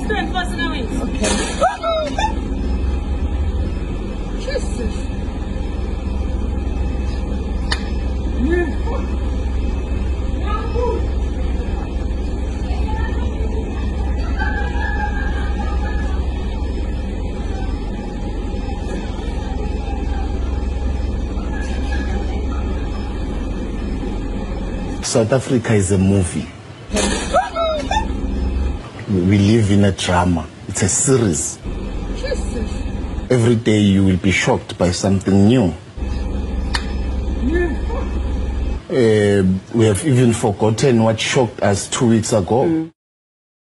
Let's do it first now. Okay. Jesus. South Africa is a movie. We live in a drama. It's a series. Jesus. Every day you will be shocked by something new. We have even forgotten what shocked us 2 weeks ago.